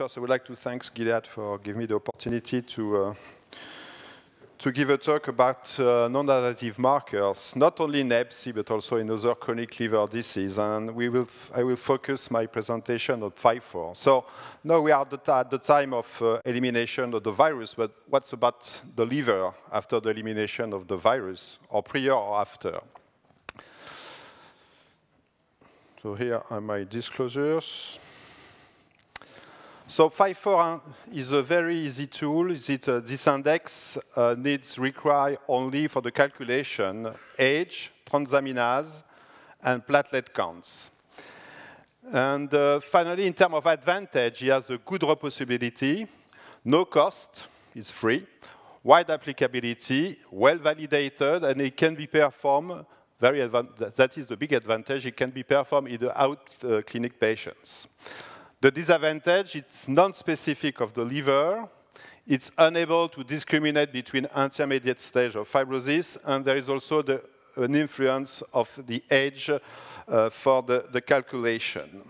First, I would like to thank Gilead for giving me the opportunity to give a talk about non-invasive markers, not only in Hep C, but also in other chronic liver disease. And I will focus my presentation on 5.4. So now we are at the time of elimination of the virus, but what's about the liver after the elimination of the virus, or prior or after? So here are my disclosures. So 5.4 is a very easy tool. This index require only for the calculation age, transaminase, and platelet counts. And finally, in terms of advantage, it has a good reproducibility, no cost, it's free, wide applicability, well validated, and it can be performed, that is the big advantage, it can be performed in the out-clinic patients. The disadvantage, it's non-specific of the liver, it's unable to discriminate between intermediate stage of fibrosis, and there is also an influence of the age for the calculation.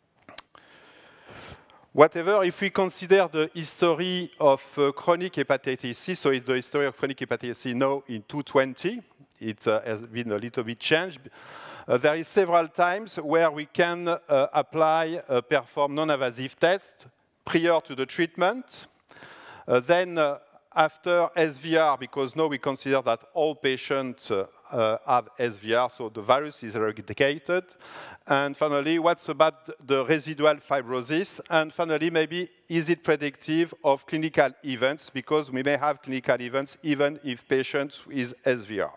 Whatever, if we consider the history of chronic hepatitis C, so it's the history of chronic hepatitis C now in 220, it has been a little bit changed. There is several times where we can perform non-invasive tests prior to the treatment. Then after SVR, because now we consider that all patients have SVR, so the virus is eradicated. And finally, what's about the residual fibrosis? And finally, maybe, is it predictive of clinical events? Because we may have clinical events even if patients with SVR.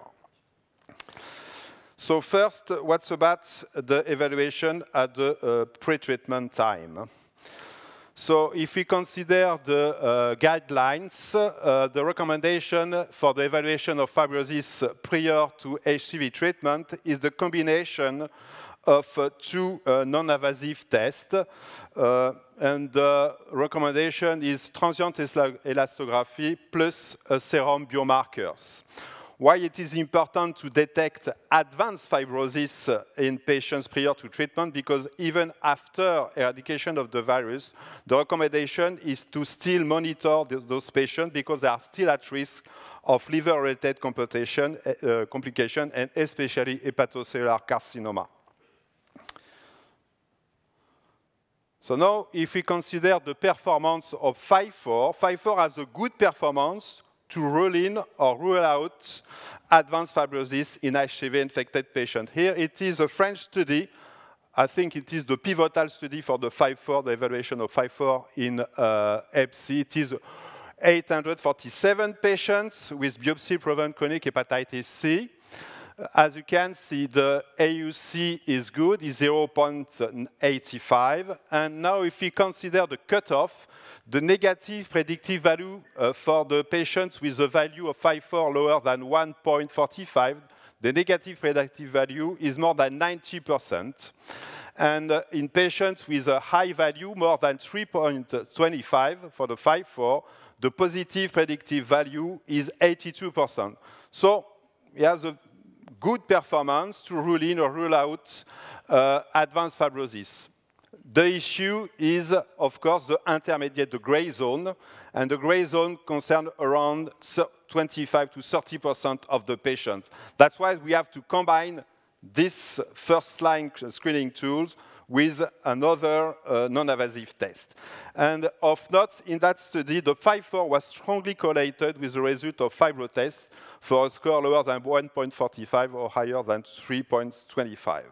So first, what's about the evaluation at the pre-treatment time? So if we consider the guidelines, the recommendation for the evaluation of fibrosis prior to HCV treatment is the combination of two non-invasive tests. And the recommendation is transient elastography plus serum biomarkers. Why it is important to detect advanced fibrosis in patients prior to treatment, because even after eradication of the virus, the recommendation is to still monitor those patients because they are still at risk of liver-related complication and especially hepatocellular carcinoma. So now, if we consider the performance of 5.4, 5.4 has a good performance to rule in or rule out advanced fibrosis in HCV-infected patients. Here it is a French study. I think it is the pivotal study for the 5.4, the evaluation of 5.4 in Hep C. It is 847 patients with biopsy-proven chronic hepatitis C. As you can see, the AUC is good, is 0.85. And now if we consider the cutoff, the negative predictive value for the patients with a value of 5.4 lower than 1.45, the negative predictive value is more than 90%. And in patients with a high value, more than 3.25 for the 5.4, the positive predictive value is 82%. So it has a good performance to rule in or rule out advanced fibrosis. The issue is, of course, the intermediate, the gray zone, and the gray zone concerns around 25 to 30% of the patients. That's why we have to combine this first-line screening tools with another non-invasive test. And of note, in that study, the 5.4 was strongly correlated with the result of FibroTest for a score lower than 1.45 or higher than 3.25.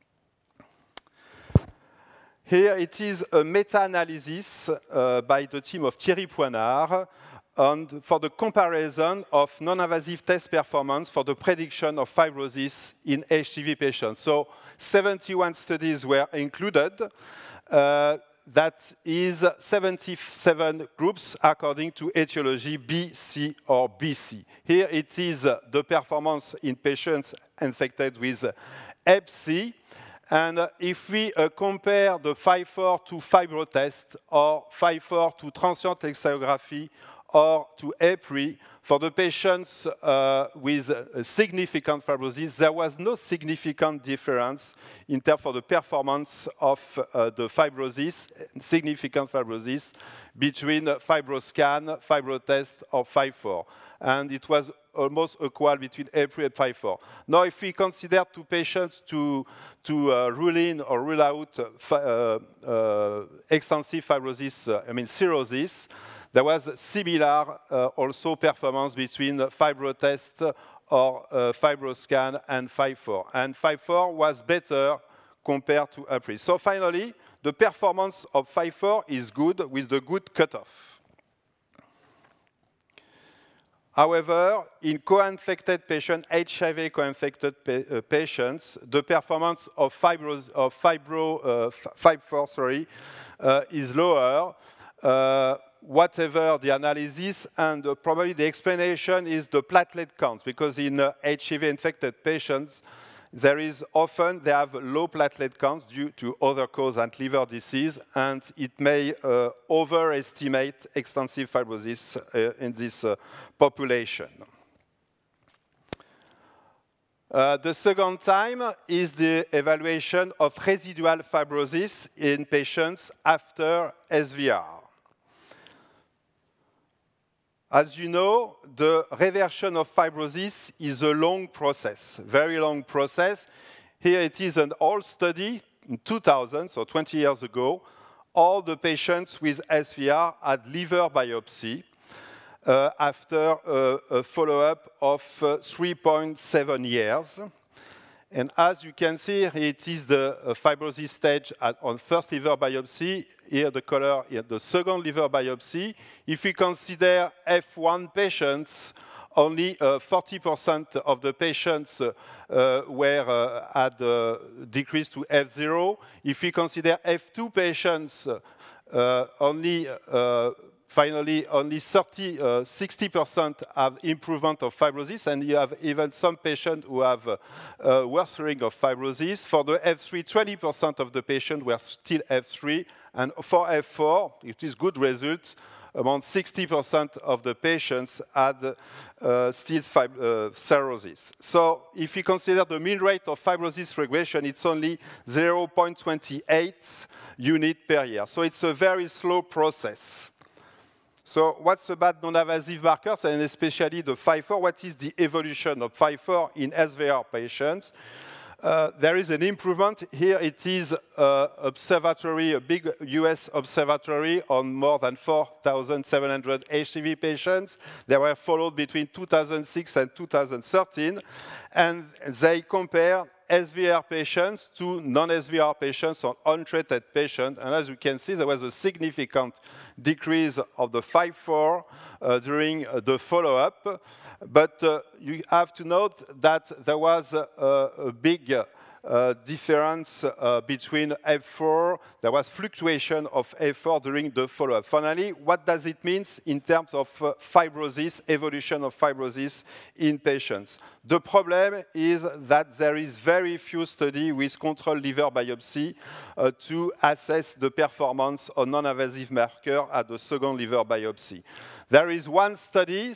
Here it is a meta-analysis by the team of Thierry Poinard for the comparison of non-invasive test performance for the prediction of fibrosis in HCV patients. So 71 studies were included. That is 77 groups according to etiology B, C, or BC. Here it is the performance in patients infected with Hep C. And if we compare the 5.4 to FibroTest or 5.4 to transient elastography or to EPRI. For the patients with significant fibrosis, there was no significant difference in terms of the performance of the fibrosis, significant fibrosis, between FibroScan, FibroTest, or FIFO. And it was almost equal between EPRI and FIFO. Now, if we consider two patients to rule in or rule out extensive fibrosis, cirrhosis, there was similar also performance between FibroTest or FibroScan and FIFO. And FIFO was better compared to EPRI. So finally, the performance of FIFO is good with the good cutoff. However, in co-infected patients, HIV co-infected patients, the performance of FIFO is lower. Whatever the analysis, and probably the explanation is the platelet count, because in HIV-infected patients, they have low platelet counts due to other causes and liver disease, and it may overestimate extensive fibrosis in this population. The second time is the evaluation of residual fibrosis in patients after SVR. As you know, the reversion of fibrosis is a long process, very long process. Here it is an old study in 2000, so 20 years ago. All the patients with SVR had liver biopsy after a follow-up of 3.7 years. And as you can see, it is the fibrosis stage on first liver biopsy. Here the color, here the second liver biopsy. If we consider F1 patients, only 40% of the patients had decreased to F0. If we consider F2 patients, finally, only 60% have improvement of fibrosis, and you have even some patients who have worsening of fibrosis. For the F3, 20% of the patients were still F3, and for F4, it is good results. Around 60% of the patients had still cirrhosis. So if we consider the mean rate of fibrosis regression, it's only 0.28 units per year. So it's a very slow process. So what's about non-invasive markers, and especially the FIFO? What is the evolution of FIFO in SVR patients? There is an improvement. Here it is observatory, a big US observatory on more than 4,700 HCV patients. They were followed between 2006 and 2013, and they compare SVR patients to non-SVR patients or untreated patients. And as you can see, there was a significant decrease of the FIFO during the follow-up. But you have to note that there was a big difference between F4. There was fluctuation of F4 during the follow-up. Finally, what does it mean in terms of fibrosis, evolution of fibrosis in patients? The problem is that there is very few studies with controlled liver biopsy to assess the performance of non-invasive marker at the second liver biopsy. There is one study.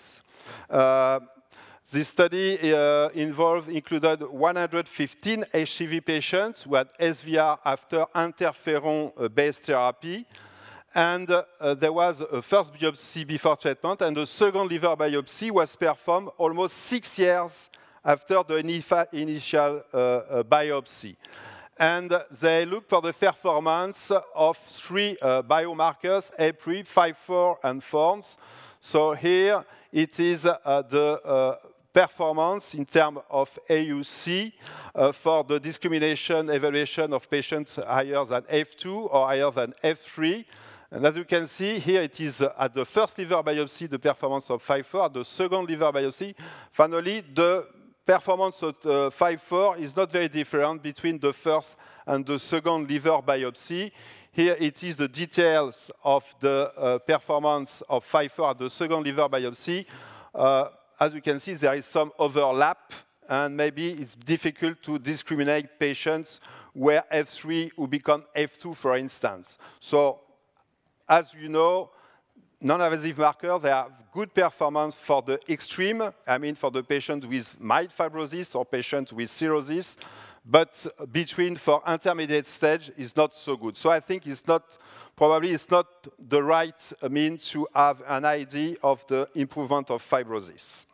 This study included 115 HCV patients who had SVR after interferon-based therapy. And there was a first biopsy before treatment, and the second liver biopsy was performed almost 6 years after the initial biopsy. And they looked for the performance of 3 biomarkers, EPRI, FIFO, and FORMS. So here it is the performance in terms of AUC for the discrimination evaluation of patients higher than F2 or higher than F3. And as you can see, here it is at the first liver biopsy, the performance of FIFO. At the second liver biopsy, finally, the performance of FIFO is not very different between the first and the second liver biopsy. Here it is the details of the performance of FIFO at the second liver biopsy. As you can see, there is some overlap, and maybe it's difficult to discriminate patients where F3 who become F2, for instance. So, as you know, non-invasive markers, they have good performance for the extreme, I mean for the patient with mild fibrosis or patient with cirrhosis, but between for intermediate stage is not so good. So I think it's not, probably it's not the right means to have an idea of the improvement of fibrosis.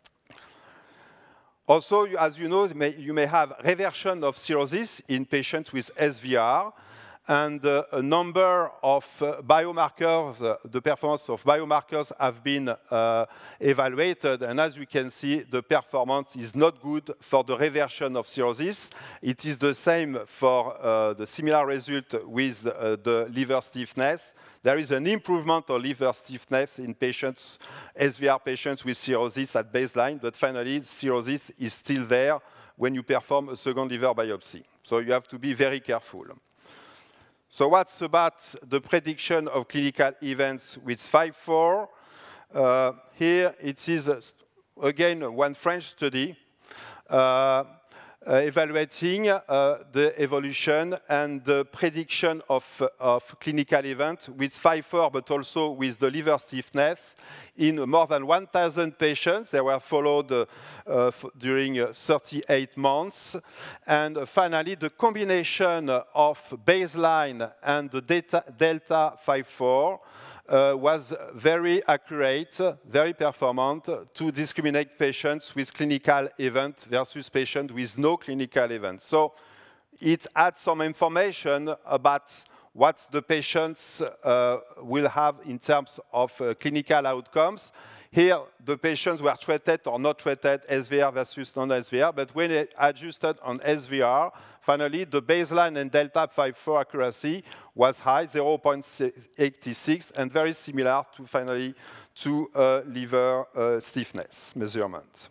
Also, as you know, you may have reversion of cirrhosis in patients with SVR, and a number of biomarkers, the performance of biomarkers have been evaluated, and as you can see, the performance is not good for the reversion of cirrhosis. It is the same for the similar result with the liver stiffness. There is an improvement of liver stiffness in patients, SVR patients with cirrhosis at baseline, but finally, cirrhosis is still there when you perform a second liver biopsy. So you have to be very careful. So what's about the prediction of clinical events with 5-4? Here it is, again, one French study evaluating the evolution and the prediction of clinical events with 5-4, but also with the liver stiffness in more than 1,000 patients. They were followed during 38 months. And finally, the combination of baseline and the delta 5-4 was very accurate, very performant to discriminate patients with clinical event versus patients with no clinical event. So it adds some information about what the patients will have in terms of clinical outcomes. Here, the patients were treated or not treated, SVR versus non-SVR, but when they adjusted on SVR, finally, the baseline and delta 5-4 accuracy was high, 0.86, and very similar to, finally, to liver stiffness measurement.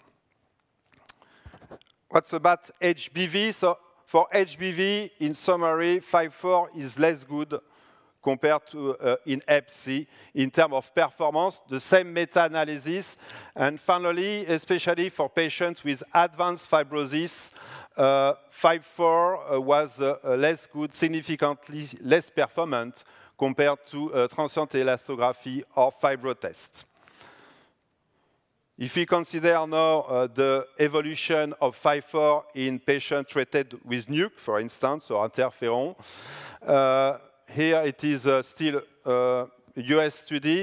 What's about HBV? So for HBV, in summary, 5-4 is less good compared to in Hep C in terms of performance, the same meta-analysis. And finally, especially for patients with advanced fibrosis, 5-4 was less good, significantly less performant compared to transient elastography or FibroTest. If we consider now the evolution of 5-4 in patients treated with NUC, for instance, or interferon, here it is still a US study,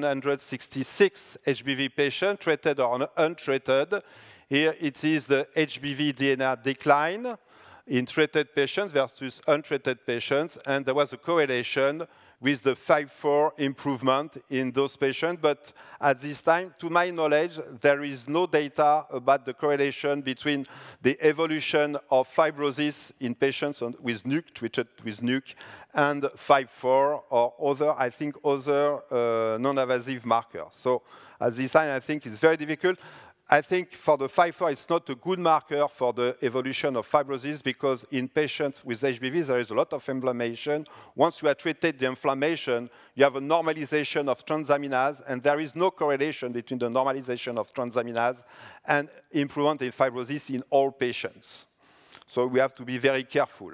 766 HBV patients treated or untreated. Here it is the HBV DNA decline in treated patients versus untreated patients, and there was a correlation with the 5-4 improvement in those patients. But at this time, to my knowledge, there is no data about the correlation between the evolution of fibrosis in patients with NUC, treated with NUC, and 5-4 or other, I think, other non-invasive markers. So at this time, I think it's very difficult. I think for the 5-4, it's not a good marker for the evolution of fibrosis because in patients with HBV, there is a lot of inflammation. Once you have treated the inflammation, you have a normalization of transaminase, and there is no correlation between the normalization of transaminase and improvement in fibrosis in all patients. So we have to be very careful.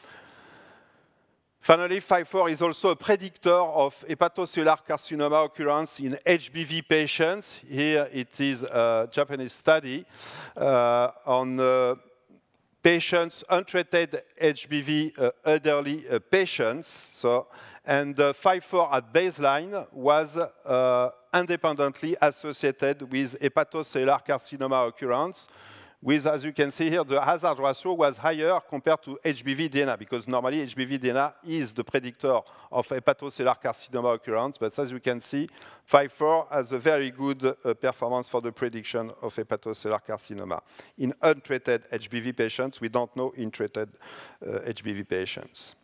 Finally, 5-4 is also a predictor of hepatocellular carcinoma occurrence in HBV patients. Here it is a Japanese study on patients, untreated HBV elderly patients. So, and 5-4 at baseline was independently associated with hepatocellular carcinoma occurrence, with, as you can see here, the hazard ratio was higher compared to HBV DNA, because normally HBV DNA is the predictor of hepatocellular carcinoma occurrence. But as you can see, 5-4 has a very good performance for the prediction of hepatocellular carcinoma. In untreated HBV patients, we don't know in treated HBV patients.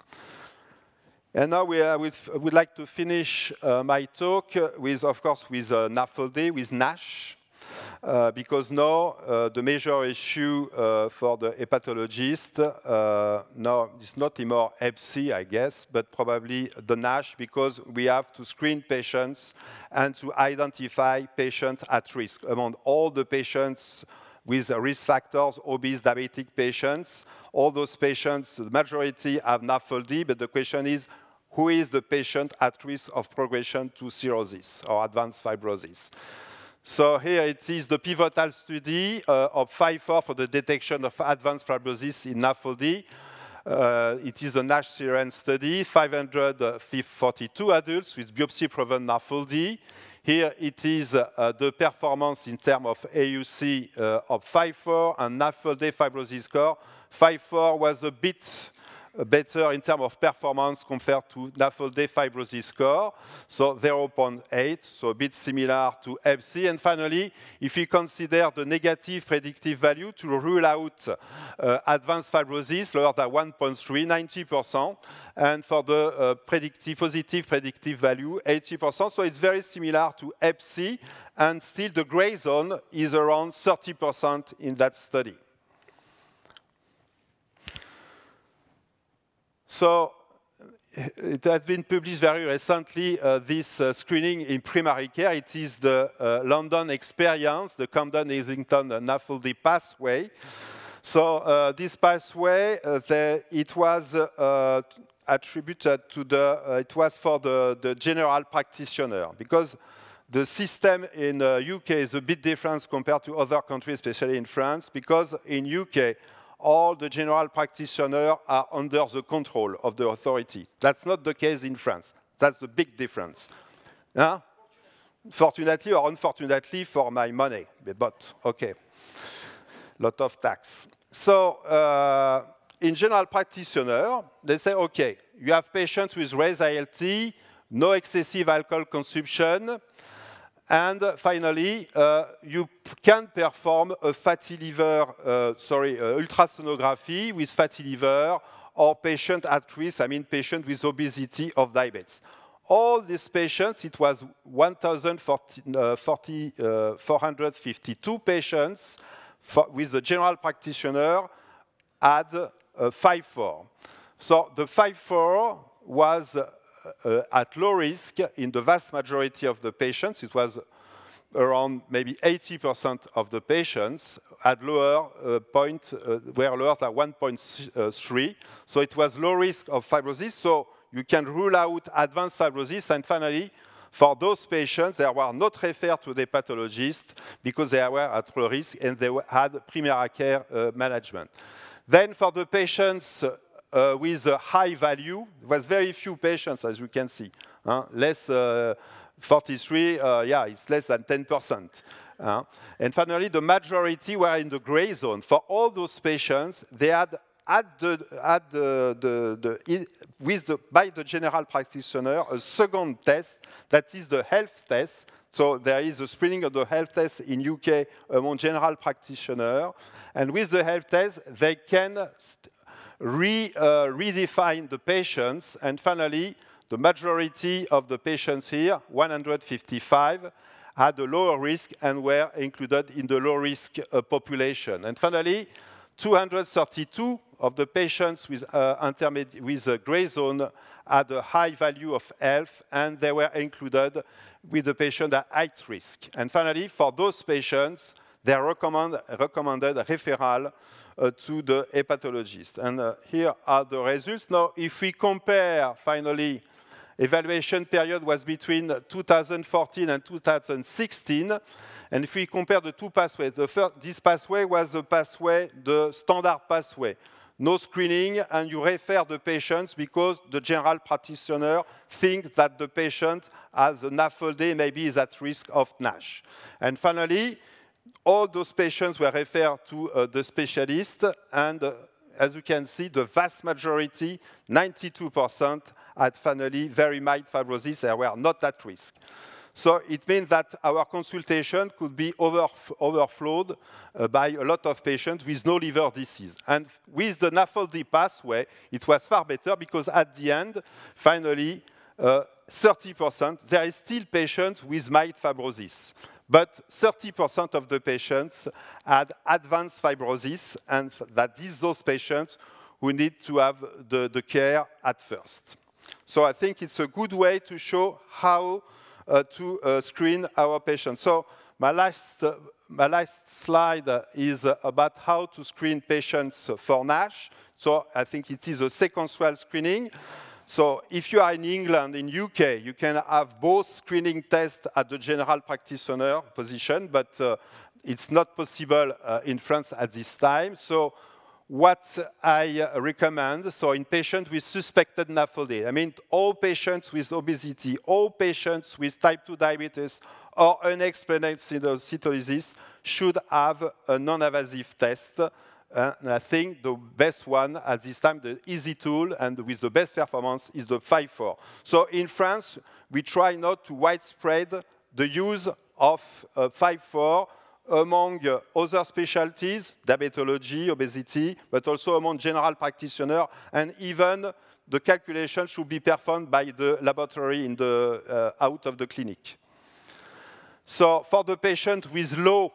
And now we would like to finish my talk with, of course, with NAFLD, with NASH. Because now the major issue for the hepatologist now is not anymore Hep C, I guess, but probably the NASH, because we have to screen patients and to identify patients at risk. Among all the patients with risk factors, obese, diabetic patients, all those patients, the majority have NAFLD, but the question is, who is the patient at risk of progression to cirrhosis or advanced fibrosis. So here it is the pivotal study of PHI-4 for the detection of advanced fibrosis in NAFLD. It is a NASH CRN study, 542 adults with biopsy-proven NAFLD. Here it is the performance in terms of AUC of PHI-4 and NAFLD fibrosis score. PHI-4 was a bit better in terms of performance compared to NAFLD fibrosis score, so 0.8, so a bit similar to HEP-C. And finally, if we consider the negative predictive value to rule out advanced fibrosis lower than 1.3, 90%, and for the positive predictive value, 80%. So it's very similar to HEP-C, and still the gray zone is around 30% in that study. So it has been published very recently, this screening in primary care. It is the London experience, the Camden-Islington NAFLD pathway. So this pathway, it was attributed to it was for the general practitioner, because the system in UK is a bit different compared to other countries, especially in France, because in UK, all the general practitioners are under the control of the authority. That's not the case in France. That's the big difference. Huh? Fortunately or unfortunately for my money, but okay. Lot of tax. So in general practitioner, they say, okay, you have patients with raised ALT, no excessive alcohol consumption, and finally, you can perform a fatty liver, ultrasonography with fatty liver, or patient at risk, I mean patient with obesity or diabetes. All these patients, it was 1,452 patients with the general practitioner had PHI-4. So the PHI-4 was at low risk in the vast majority of the patients. It was around maybe 80% of the patients had lower were lower than 1.3. So it was low risk of fibrosis. So you can rule out advanced fibrosis. And finally, for those patients, they were not referred to the pathologist because they were at low risk and they had primary care management. Then for the patients with a high value, there was very few patients, as you can see. Less 43, yeah, it's less than 10%. And finally, the majority were in the gray zone. For all those patients, they had by the general practitioner a second test, that is the health test. So there is a screening of the health test in UK among general practitioners. And with the health test, they can redefine the patients, and finally, the majority of the patients here, 155, had a lower risk and were included in the low-risk population. And finally, 232 of the patients with a gray zone had a high value of health, and they were included with the patient at high risk. And finally, for those patients, they recommended referral to the hepatologist. And here are the results. Now, if we compare, finally, evaluation period was between 2014 and 2016. And if we compare the two pathways, this pathway was the pathway, the standard pathway. No screening, and you refer the patients because the general practitioner thinks that the patient has an NAFLD, maybe is at risk of NASH. And finally, all those patients were referred to the specialist, and as you can see, the vast majority, 92%, had finally very mild fibrosis and were not at risk. So it means that our consultation could be overflowed by a lot of patients with no liver disease. And with the NAFLD pathway, it was far better because at the end, finally, 30%, there is still patients with mild fibrosis. But 30% of the patients had advanced fibrosis, and that is those patients who need to have the care at first. So I think it's a good way to show how to screen our patients. So my last slide is about how to screen patients for NASH. So I think it is a sequential screening. So if you are in England, in UK, you can have both screening tests at the general practitioner position, but it's not possible in France at this time. So what I recommend, so in patients with suspected NAFLD, I mean all patients with obesity, all patients with type 2 diabetes or unexplained cytolysis should have a non-invasive test. And I think the best one at this time, the easy tool and with the best performance is the 5-4. So in France, we try not to widespread the use of 5-4 among other specialties, diabetology, obesity, but also among general practitioners, and even the calculation should be performed by the laboratory in the, out of the clinic. So for the patient with low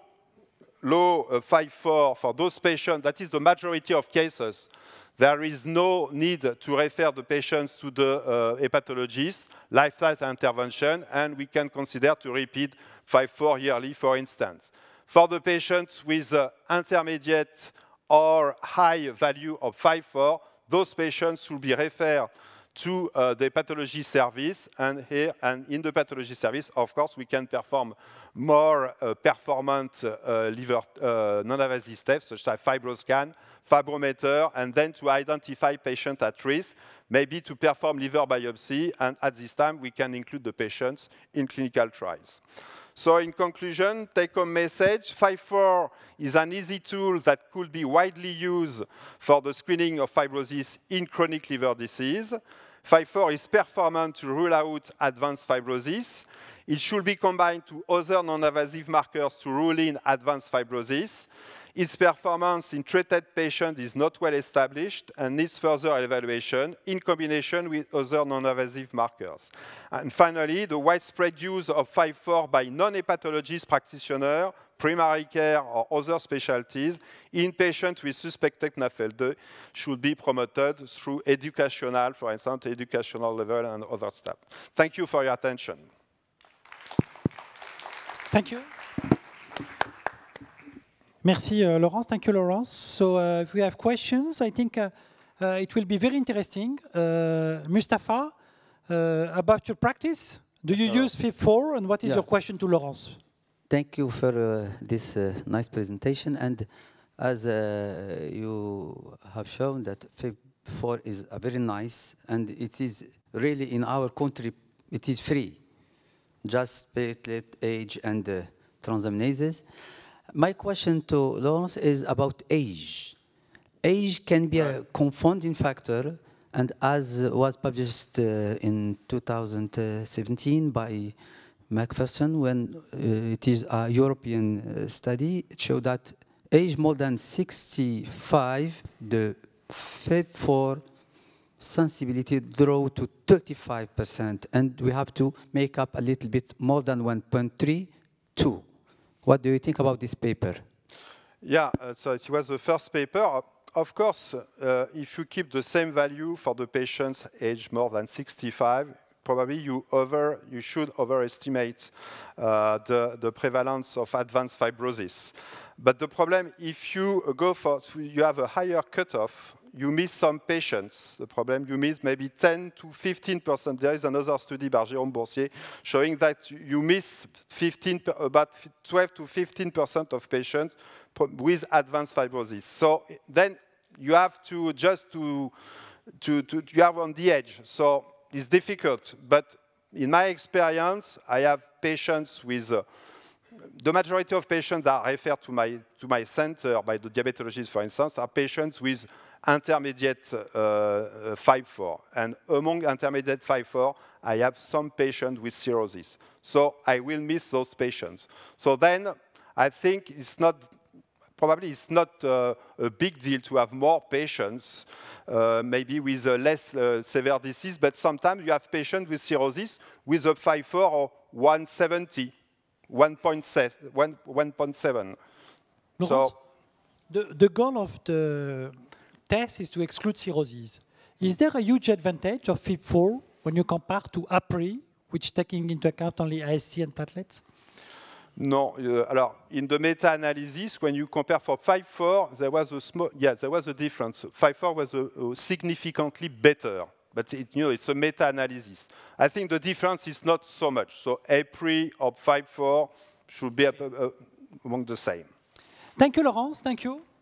5-4, for those patients, that is the majority of cases, there is no need to refer the patients to the hepatologist, lifestyle intervention, and we can consider to repeat 5-4 yearly, for instance. For the patients with intermediate or high value of 5-4, those patients should be referred to the pathology service, and here and in the pathology service, of course, we can perform more performant liver non-invasive tests, such as FibroScan, fibrometer, and then to identify patients at risk, maybe to perform liver biopsy, and at this time, we can include the patients in clinical trials. So in conclusion, take-home message, 5-4 is an easy tool that could be widely used for the screening of fibrosis in chronic liver disease. 5-4 is performant to rule out advanced fibrosis. It should be combined to other non-invasive markers to rule in advanced fibrosis. Its performance in treated patients is not well established and needs further evaluation in combination with other non-invasive markers. And finally, the widespread use of 5-4 by non-hepatologist practitioners, primary care or other specialties in patients with suspected NAFLD should be promoted through educational, for instance, educational level and other stuff. Thank you for your attention. Thank you. Merci, Laurence. Thank you, Laurence. So if we have questions, I think it will be very interesting. Mustafa, about your practice, do you use FIB4, and what is your question to Laurence? Thank you for this nice presentation. And as you have shown that FIB4 is very nice, and it is really in our country, it is free, just platelet, age, and transaminases. My question to Laurence is about age. Age can be a confounding factor, and as was published in 2017 by Macpherson, when it is a European study, it showed that age more than 65, the FIB4 sensibility draw to 35%, and we have to make up a little bit more than 1.32. What do you think about this paper? Yeah, so it was the first paper. Of course, if you keep the same value for the patients aged more than 65, probably you should overestimate the prevalence of advanced fibrosis. But the problem, if you go for, you have a higher cutoff, you miss some patients. The problem, you miss maybe 10 to 15%. There is another study by Jérôme Boursier showing that you miss about 12 to 15% of patients with advanced fibrosis. So then you have to just you are on the edge. So it's difficult. But in my experience, I have patients with the majority of patients that are referred to my center by the diabetologist, for instance, are patients with intermediate 5-4. And among intermediate 5-4, I have some patients with cirrhosis. So I will miss those patients. So then I think it's not, probably it's not a big deal to have more patients, maybe with a less severe disease, but sometimes you have patients with cirrhosis with a 5-4 or 170, 1.7. Laurence, so the goal of the test is to exclude cirrhosis. Is there a huge advantage of FIB4 when you compare to APRI, which taking into account only AST and platelets? No. Alors, in the meta-analysis, when you compare for 5-4, there was a small, there was a difference. 5-4 was significantly better but it's a meta-analysis. I think the difference is not so much. So A3 or 5.4 should be among the same. Thank you, Laurence. Thank you.